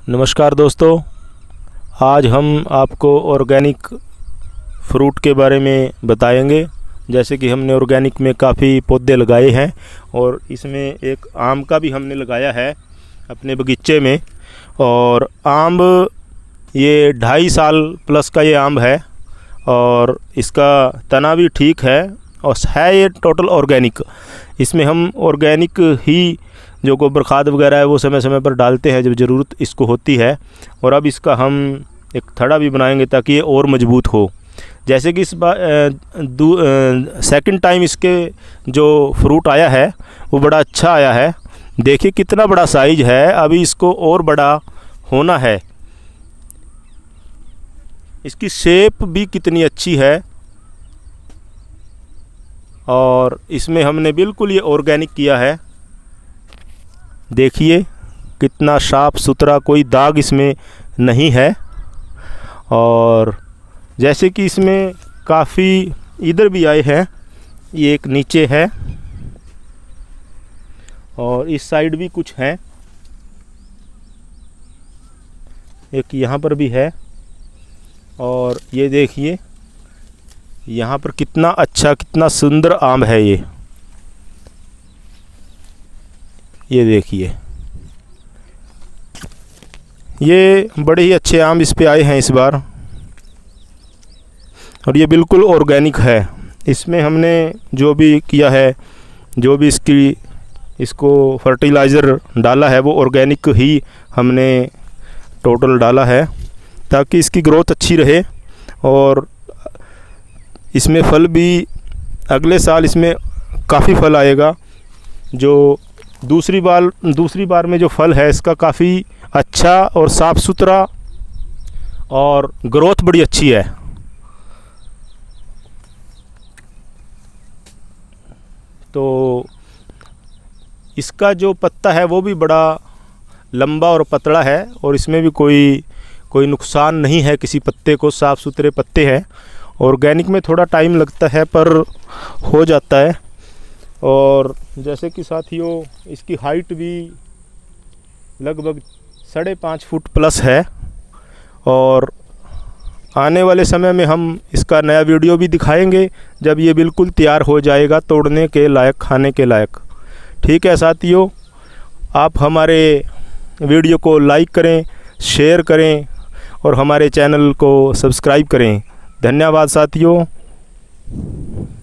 नमस्कार दोस्तों, आज हम आपको ऑर्गेनिक फ्रूट के बारे में बताएंगे। जैसे कि हमने ऑर्गेनिक में काफ़ी पौधे लगाए हैं और इसमें एक आम का भी हमने लगाया है अपने बगीचे में। और आम ये 2.5 साल प्लस का ये आम है और इसका तना भी ठीक है और है ये टोटल ऑर्गेनिक। इसमें हम ऑर्गेनिक ही जो गोबर खाद वगैरह है वो समय समय पर डालते हैं जब ज़रूरत इसको होती है। और अब इसका हम एक थड़ा भी बनाएंगे ताकि ये और मजबूत हो। जैसे कि इस बार सेकंड टाइम इसके जो फ्रूट आया है वो बड़ा अच्छा आया है। देखिए कितना बड़ा साइज़ है, अभी इसको और बड़ा होना है। इसकी शेप भी कितनी अच्छी है और इसमें हमने बिल्कुल ये ऑर्गेनिक किया है। देखिए कितना साफ़ सुथरा, कोई दाग इसमें नहीं है। और जैसे कि इसमें काफ़ी इधर भी आए हैं, ये एक नीचे है और इस साइड भी कुछ है, एक यहाँ पर भी है। और ये देखिए यहाँ पर कितना अच्छा, कितना सुंदर आम है ये देखिए, ये बड़े ही अच्छे आम इस पे आए हैं इस बार। और ये बिल्कुल ऑर्गेनिक है। इसमें हमने जो भी किया है, जो भी इसको फर्टिलाइज़र डाला है वो ऑर्गेनिक ही हमने टोटल डाला है ताकि इसकी ग्रोथ अच्छी रहे। और इसमें फल भी अगले साल इसमें काफ़ी फल आएगा। जो दूसरी बार में जो फल है इसका काफ़ी अच्छा और साफ़ सुथरा और ग्रोथ बड़ी अच्छी है। तो इसका जो पत्ता है वो भी बड़ा लंबा और पतला है और इसमें भी कोई नुकसान नहीं है किसी पत्ते को, साफ़ सुथरे पत्ते हैं। ऑर्गेनिक में थोड़ा टाइम लगता है पर हो जाता है। और जैसे कि साथियों इसकी हाइट भी लगभग 5.5 फुट प्लस है। और आने वाले समय में हम इसका नया वीडियो भी दिखाएंगे जब ये बिल्कुल तैयार हो जाएगा, तोड़ने के लायक, खाने के लायक। ठीक है साथियों, आप हमारे वीडियो को लाइक करें, शेयर करें और हमारे चैनल को सब्सक्राइब करें। धन्यवाद साथियों।